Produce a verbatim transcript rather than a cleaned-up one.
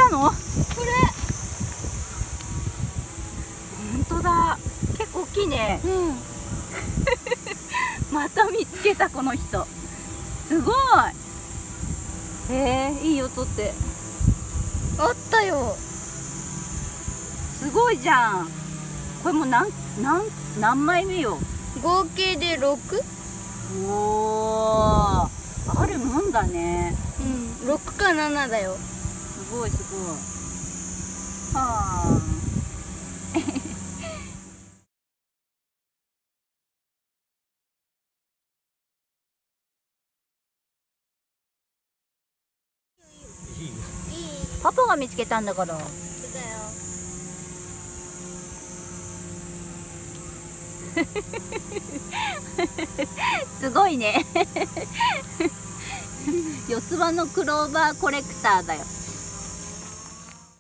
たの？これ本当だ、結構大きいね。うん。また見つけたこの人、すごい。へえ、いいよ、取って。 あったよ。 すごいじゃん。これもう何何何枚目よ。 合計でろく？ おお、あるもんだね。 うん、ろくかななだよ。 すごいすごい。はあ。パパが見つけたんだから。すごいね。四つ葉のクローバーコレクターだよ。